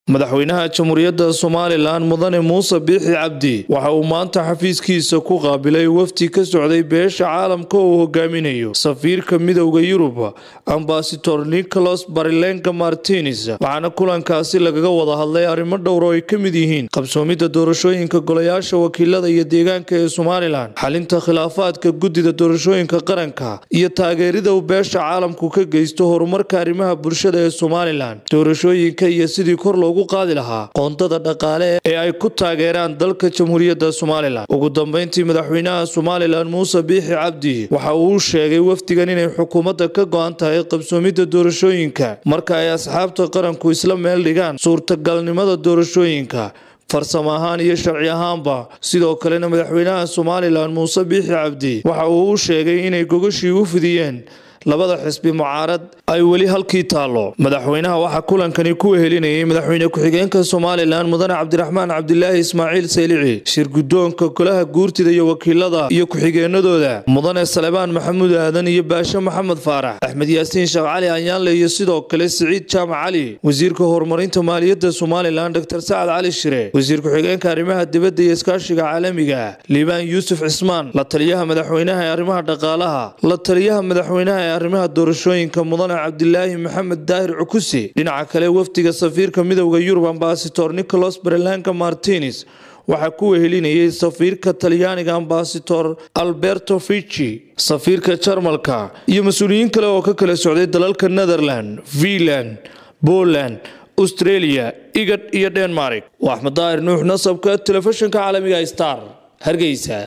madaxweynaha jamhuuriyadda Soomaaliland mudane Muuse Biixi Cabdi waxa uu maanta xafiiskiisa ku qaabilay wafdi ka socday beesha caalamka oo hogaaminayo safiirka midowga Yurub Ambassador Nicholas Barlenga Martinez waxaana kulankaasi lagaga wada hadlay arrimo dhowr oo ay ka mid yihiin qabsoomida doorashooyinka golayaasha wakiilada iyo deegaanka ee Soomaaliland xalinta khilaafaadka gudida doorashooyinka qaranka iyo taageerida uu beesha caalamku ka geysto horumarka arrimaha bulshada ee Soomaaliland doorashooyinka iyo sidii kor loogu qaadi lahaa qoondada dhaqaale ee ay ku taageeraan dalka jamhuuriyadda Soomaaliland ugu dambeyntii madaxweynaha Soomaaliland Muuse Biixi Cabdi waxa uu sheegay wafdigan inay xukuumadda ka go'an tahay qabsoomida doorashooyinka marka ay asxaabta qaranku isla meel dhigaan suurtagalnimada doorashooyinka farsamo ahaan iyo sharci ahaanba sidoo kalena madaxweynaha Soomaaliland Muuse Biixi Cabdi waxa uu sheegay inay gogashii u fidiyeen labada xisbi mucaarad ay wali halkii taalo madaxweynaha waxa kulankani ku wehelinayay madaxweyne ku-xigeenka Soomaaliland mudane Cabdiraxmaan Cabdilaahi Ismaaciil Saylici shir gudoonka golaha guurtida iyo wakiilada iyo ku-xigeenadooda mudane Salebaan Maxamuud Aadan iyo Baasha Maxamed Faarax Axmed Yaasiin Sheekh Cali Anyaanle iyo sidoo kale Siciid Jaamac Cali wasiirka horumarinta maaliyadda Soomaaliland Dr. Saad Cali Shire wasiir ku-xigeenka arrimaha dibadda iyo iskaashiga caalamiga Liibaan Yuusuf Cismaan la taliyaha madaxweynaha ee arrimaha dhaqaalaha la taliyaha madaxweynaha arrimaha doorashooyinka mudane Cabdilaahi Maxamed Daahir Cukusi dhinaca kale wafdiga safiirka midowga Yurub Ambassador Nicholas Barlenga Martinez waxa ku wehelinayay safiirka Talyaaniga Ambassador Alberto Fici safiirka Jarmalka iyo mas'uuliyiin kale oo ka kala socday dalalka Netherlands, Finland, Poland, Australia, Igad iyo Denmark. Waa Axmed Daahir Nuux nasabka telefishinka caalamiga Star Hargeysa.